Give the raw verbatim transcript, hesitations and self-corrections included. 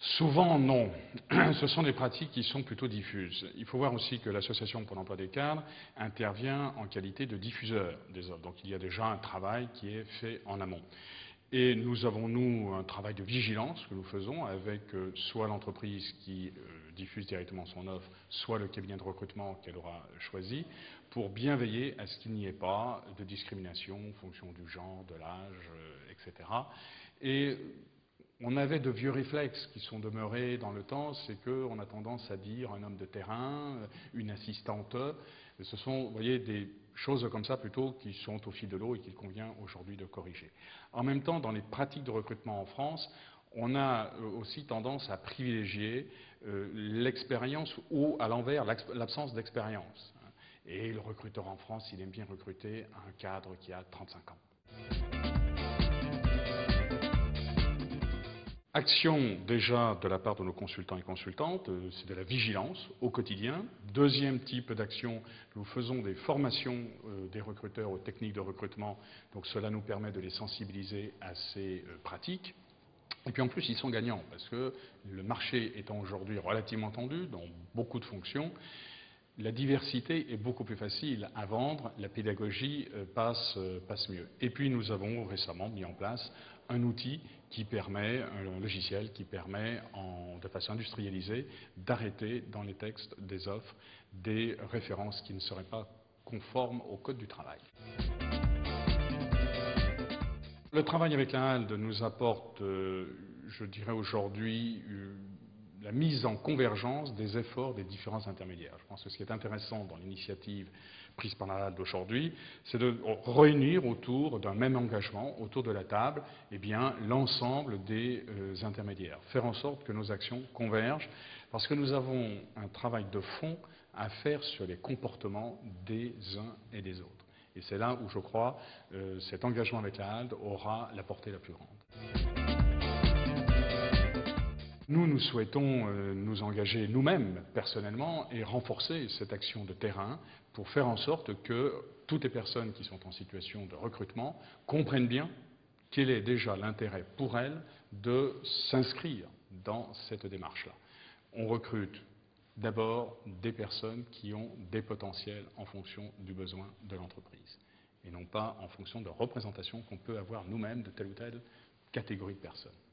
Souvent, non. Ce sont des pratiques qui sont plutôt diffuses. Il faut voir aussi que l'Association pour l'emploi des cadres intervient en qualité de diffuseur des offres. Donc il y a déjà un travail qui est fait en amont. Et nous avons, nous, un travail de vigilance que nous faisons avec euh, soit l'entreprise qui euh, diffuse directement son offre, soit le cabinet de recrutement qu'elle aura choisi, pour bien veiller à ce qu'il n'y ait pas de discrimination en fonction du genre, de l'âge, euh, et cetera. Et on avait de vieux réflexes qui sont demeurés dans le temps, c'est qu'on a tendance à dire un homme de terrain, une assistante. Ce sont, vous voyez, des choses comme ça plutôt qui sont au fil de l'eau et qu'il convient aujourd'hui de corriger. En même temps, dans les pratiques de recrutement en France, on a aussi tendance à privilégier euh, l'expérience ou, à l'envers, l'absence d'expérience. Et le recruteur en France, il aime bien recruter un cadre qui a trente-cinq ans. Action déjà de la part de nos consultants et consultantes, c'est de la vigilance au quotidien. Deuxième type d'action, nous faisons des formations euh, des recruteurs aux techniques de recrutement, donc cela nous permet de les sensibiliser à ces euh, pratiques. Et puis en plus, ils sont gagnants, parce que le marché étant aujourd'hui relativement tendu dans beaucoup de fonctions, la diversité est beaucoup plus facile à vendre, la pédagogie passe, passe mieux. Et puis nous avons récemment mis en place un outil qui permet, un logiciel qui permet, en, de façon industrialisée, d'arrêter dans les textes des offres des références qui ne seraient pas conformes au Code du travail. Le travail avec la Halde nous apporte, je dirais aujourd'hui, la mise en convergence des efforts des différents intermédiaires. Je pense que ce qui est intéressant dans l'initiative prise par la Halde aujourd'hui, c'est de réunir autour d'un même engagement, autour de la table, eh bien, l'ensemble des euh, intermédiaires. Faire en sorte que nos actions convergent, parce que nous avons un travail de fond à faire sur les comportements des uns et des autres. Et c'est là où, je crois, euh, cet engagement avec la Halde aura la portée la plus grande. Nous, nous souhaitons euh, nous engager nous-mêmes, personnellement, et renforcer cette action de terrain pour faire en sorte que toutes les personnes qui sont en situation de recrutement comprennent bien quel est déjà l'intérêt pour elles de s'inscrire dans cette démarche-là. On recrute d'abord des personnes qui ont des potentiels en fonction du besoin de l'entreprise, et non pas en fonction de représentations qu'on peut avoir nous-mêmes de telle ou telle catégorie de personnes.